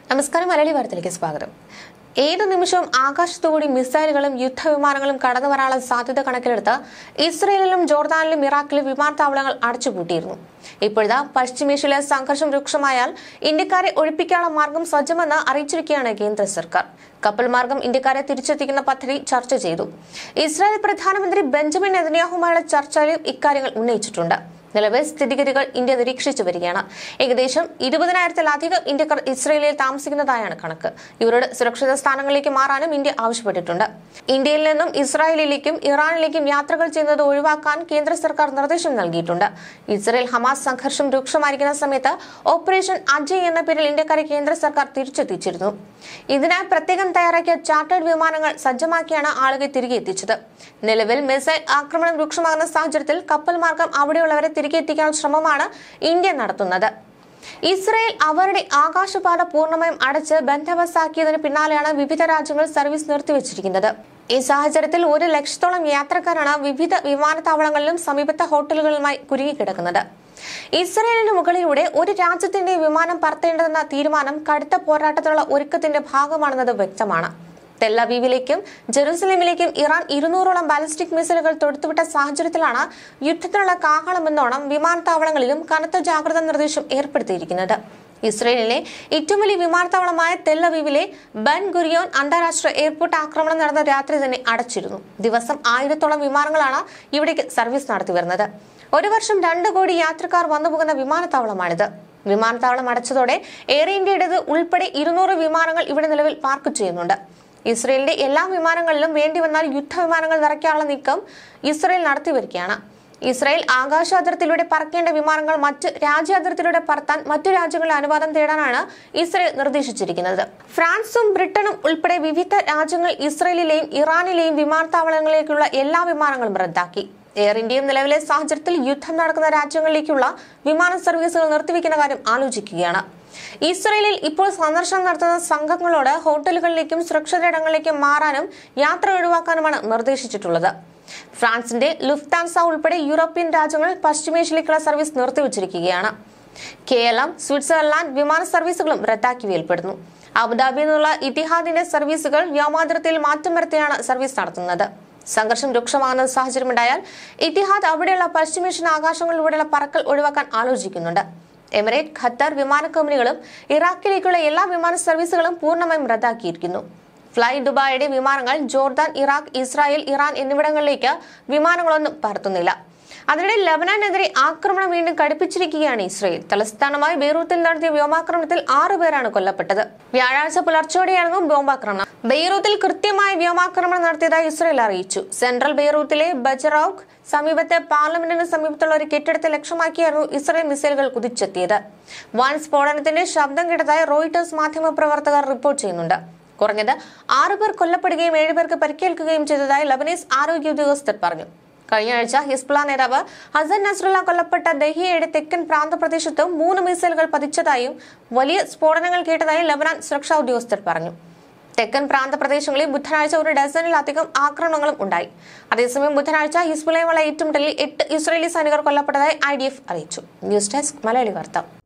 നമസ്കാരം. മലയാളി വാർത്തയിലേക്ക് സ്വാഗതം. ഏതു നിമിഷവും ആകാശത്തുകൂടി മിസൈലുകളും യുദ്ധവിമാനങ്ങളും കടന്നു വരാനുള്ള സാധ്യത കണക്കിലെടുത്ത് ഇസ്രയേലിലും ജോർദാനിലും ഇറാഖിലും വിമാനത്താവളങ്ങൾ അടച്ചുപൂട്ടിയിരുന്നു. ഇപ്പോഴത്തെ പശ്ചിമേഷ്യയിലെ സംഘർഷം രൂക്ഷമായാൽ ഇന്ത്യക്കാരെ ഒഴിപ്പിക്കാനുള്ള മാർഗം സജ്ജമെന്ന് അറിയിച്ചിരിക്കുകയാണ് കേന്ദ്ര സർക്കാർ. കപ്പൽ മാർഗം ഇന്ത്യക്കാരെ തിരിച്ചെത്തിക്കുന്ന പദ്ധതി ചർച്ച ചെയ്തു. ഇസ്രായേൽ പ്രധാനമന്ത്രി ബെഞ്ചമിൻ നെതന്യാഹുമായുള്ള ചർച്ചയിലും ഇക്കാര്യങ്ങൾ ഉന്നയിച്ചിട്ടുണ്ട്. നിലവിൽ സ്ഥിതിഗതികൾ ഇന്ത്യ നിരീക്ഷിച്ചു വരികയാണ്. ഏകദേശം 20,000-ത്തിലധികം ഇന്ത്യക്കാർ ഇസ്രയേലിൽ താമസിക്കുന്നതായാണ് കണക്ക്. ഇവരുടെ സുരക്ഷിത സ്ഥാനങ്ങളിലേക്ക് മാറാനും ഇന്ത്യ ആവശ്യപ്പെട്ടിട്ടുണ്ട്. ഇന്ത്യയിൽ നിന്നും ഇസ്രായേലിലേക്കും ഇറാനിലേക്കും യാത്രകൾ ചെയ്യുന്നത് ഒഴിവാക്കാൻ കേന്ദ്ര സർക്കാർ നിർദ്ദേശം നൽകിയിട്ടുണ്ട്. ഇസ്രയേൽ ഹമാസ് സംഘർഷം രൂക്ഷമായിരിക്കുന്ന സമയത്ത് ഓപ്പറേഷൻ അജയ് എന്ന പേരിൽ ഇന്ത്യക്കാരെ കേന്ദ്ര സർക്കാർ തിരിച്ചെത്തിച്ചിരുന്നു. ഇതിനായി പ്രത്യേകം തയ്യാറാക്കിയ ചാർട്ടേഡ് വിമാനങ്ങൾ സജ്ജമാക്കിയാണ് ആളുകളെ തിരികെ എത്തിച്ചത്. നിലവിൽ മിസൈൽ ആക്രമണം രൂക്ഷമാകുന്ന സാഹചര്യത്തിൽ കപ്പൽ മാർഗം അവിടെയുള്ളവരെ തിരികെ എത്തിക്കാനുള്ള ശ്രമമാണ് ഇന്ത്യ നടത്തുന്നത്. ഇസ്രയേൽ അവരുടെ ആകാശപാത പൂർണ്ണമായും അടച്ച് ബന്ദോബസ്താക്കിയതിന് പിന്നാലെയാണ് വിവിധ രാജ്യങ്ങൾ സർവീസ് നിർത്തിവച്ചിരിക്കുന്നത്. ഈ സാഹചര്യത്തിൽ 1,00,000-ഓളം യാത്രക്കാരാണ് വിവിധ വിമാനത്താവളങ്ങളിലും സമീപത്തെ ഹോട്ടലുകളുമായി കുരുങ്ങിക്കിടക്കുന്നത്. ഇസ്രയേലിന് മുകളിലൂടെ ഒരു രാജ്യത്തിന്റെ വിമാനം പറത്തേണ്ടതെന്ന തീരുമാനം കടുത്ത പോരാട്ടത്തിനുള്ള ഒരുക്കത്തിന്റെ ഭാഗമാണെന്നത് വ്യക്തമാണ്. തെല്ലവീവിലേക്കും ജെറുസലേമിലേക്കും ഇറാൻ 200-ഓളം ബാലിസ്റ്റിക് മിസൈലുകൾ തൊടുത്തുവിട്ട സാഹചര്യത്തിലാണ് യുദ്ധത്തിനുള്ള കാഹളമെന്നോണം വിമാനത്താവളങ്ങളിലും കനത്ത ജാഗ്രതാ നിർദ്ദേശം ഏർപ്പെടുത്തിയിരിക്കുന്നത്. ഇസ്രയേലിലെ ഏറ്റവും വലിയ വിമാനത്താവളമായ തെല്ലവീവിലെ ബെൻ ഗുരിയോൻ അന്താരാഷ്ട്ര എയർപോർട്ട് ആക്രമണം നടന്ന രാത്രി തന്നെ അടച്ചിരുന്നു. ദിവസം 1000-ഓളം വിമാനങ്ങളാണ് ഇവിടേക്ക് സർവീസ് നടത്തിവരുന്നത്. ഒരു വർഷം 2 കോടി യാത്രക്കാർ വന്നുപോകുന്ന വിമാനത്താവളമാണിത്. വിമാനത്താവളം അടച്ചതോടെ എയർ ഇന്ത്യയുടേത് ഉൾപ്പെടെ 200 വിമാനങ്ങൾ ഇവിടെ നിലവിൽ പാർക്ക് ചെയ്യുന്നുണ്ട്. ഇസ്രയേലിന്റെ എല്ലാ വിമാനങ്ങളിലും വേണ്ടിവന്നാൽ യുദ്ധവിമാനങ്ങൾ നിറയ്ക്കാനുള്ള നീക്കം ഇസ്രയേൽ നടത്തിവരികയാണ്. ഇസ്രയേൽ ആകാശ അതിർത്തിയിലൂടെ പറക്കേണ്ട വിമാനങ്ങൾ മറ്റ് രാജ്യാതിർത്തിയിലൂടെ പറത്താൻ മറ്റു രാജ്യങ്ങളുടെ അനുവാദം തേടാനാണ് ഇസ്രയേൽ നിർദ്ദേശിച്ചിരിക്കുന്നത്. ഫ്രാൻസും ബ്രിട്ടനും ഉൾപ്പെടെ വിവിധ രാജ്യങ്ങൾ ഇസ്രയേലിലെയും ഇറാനിലെയും വിമാനത്താവളങ്ങളിലേക്കുള്ള എല്ലാ വിമാനങ്ങളും റദ്ദാക്കി. എയർ ഇന്ത്യയും നിലവിലെ സാഹചര്യത്തിൽ യുദ്ധം നടക്കുന്ന രാജ്യങ്ങളിലേക്കുള്ള വിമാന സർവീസുകൾ നിർത്തിവെക്കുന്ന കാര്യം ആലോചിക്കുകയാണ്. ഇസ്രയേലിൽ ഇപ്പോൾ സന്ദർശനം നടത്തുന്ന സംഘങ്ങളോട് ഹോട്ടലുകളിലേക്കും സുരക്ഷിത ഇടങ്ങളിലേക്കും മാറാനും യാത്ര ഒഴിവാക്കാനുമാണ് നിർദ്ദേശിച്ചിട്ടുള്ളത്. ഫ്രാൻസിന്റെ ലുഫ്താൻസ ഉൾപ്പെടെ യൂറോപ്യൻ രാജ്യങ്ങൾ പശ്ചിമേഷ്യയിലേക്കുള്ള സർവീസ് നിർത്തിവച്ചിരിക്കുകയാണ്. കേരളം, സ്വിറ്റ്സർലാൻഡ് വിമാന സർവീസുകളും റദ്ദാക്കിയവയിൽപ്പെടുന്നു. അബുദാബിയിൽ നിന്നുള്ള ഇത്തിഹാദിന്റെ സർവീസുകൾ വ്യോമാതിർത്തിയിൽ മാറ്റം വരുത്തിയാണ് സർവീസ് നടത്തുന്നത്. സംഘർഷം രൂക്ഷമാകുന്ന സാഹചര്യമുണ്ടായാൽ ഇത്തിഹാദ് അവിടെയുള്ള പശ്ചിമേഷ്യൻ ആകാശങ്ങളിലൂടെയുള്ള പറക്കൽ ഒഴിവാക്കാൻ ആലോചിക്കുന്നുണ്ട്. എമിറേറ്റ്, ഖത്തർ വിമാന കമ്പനികളും ഇറാഖിലേക്കുള്ള എല്ലാ വിമാന സർവീസുകളും പൂർണ്ണമായും റദ്ദാക്കിയിരിക്കുന്നു. ഫ്ലൈ ദുബായിയുടെ വിമാനങ്ങൾ ജോർദാൻ, ഇറാഖ്, ഇസ്രായേൽ, ഇറാൻ എന്നിവിടങ്ങളിലേക്ക് വിമാനങ്ങളൊന്നും പറത്തുന്നില്ല. അതിനിടെ ലബനാനെതിരെ ആക്രമണം വീണ്ടും കടുപ്പിച്ചിരിക്കുകയാണ് ഇസ്രയേൽ. തലസ്ഥാനമായ ബെയ്റൂത്തിൽ നടത്തിയ വ്യോമാക്രമണത്തിൽ 6 പേരാണ് കൊല്ലപ്പെട്ടത്. വ്യാഴാഴ്ച പുലർച്ചോടെയായിരുന്നു ബോംബാക്രമണം. ബെയ്റൂത്തിൽ കൃത്യമായി വ്യോമാക്രമണം നടത്തിയതായി ഇസ്രയേൽ അറിയിച്ചു. സെൻട്രൽ ബെയ്റൂത്തിലെ ബജറൌഖ് സമീപത്തെ പാർലമെന്റിന് സമീപത്തുള്ള ഒരു കെട്ടിടത്തെ ലക്ഷ്യമാക്കിയായിരുന്നു ഇസ്രയേൽ മിസൈലുകൾ കുതിച്ചെത്തിയത്. വൻ സ്ഫോടനത്തിന്റെ ശബ്ദം കേട്ടതായി റോയിട്ടേഴ്സ് മാധ്യമപ്രവർത്തകർ റിപ്പോർട്ട് ചെയ്യുന്നുണ്ട്. കുറഞ്ഞത് 6 പേർ കൊല്ലപ്പെടുകയും 7 പേർക്ക് പരിക്കേൽക്കുകയും ചെയ്തതായി ലബനീസ് ആരോഗ്യ ഉദ്യോഗസ്ഥർ പറഞ്ഞു. കഴിഞ്ഞ ആഴ്ച ഹിസ്ബുള്ള നേതാവ് ഹസൻ നസ്രല്ല കൊല്ലപ്പെട്ട ദഹിയയുടെ തെക്കൻ പ്രാന്തപ്രദേശത്തും 3 മിസൈലുകൾ പതിച്ചതായും വലിയ സ്ഫോടനങ്ങൾ കേട്ടതായും ലബനാൻ സുരക്ഷാ ഉദ്യോഗസ്ഥർ പറഞ്ഞു. തെക്കൻ പ്രാന്തപ്രദേശങ്ങളിൽ ബുധനാഴ്ച 1 ഡസനിലധികം ആക്രമണങ്ങളും ഉണ്ടായി. അതേസമയം ബുധനാഴ്ച ഹിസ്ബുള്ളയുമായുള്ള ഏറ്റുമുട്ടലിൽ 8 ഇസ്രായേലി സൈനികർ കൊല്ലപ്പെട്ടതായി IDF അറിയിച്ചു. ന്യൂസ് ഡെസ്ക് മലയാളി വാർത്ത.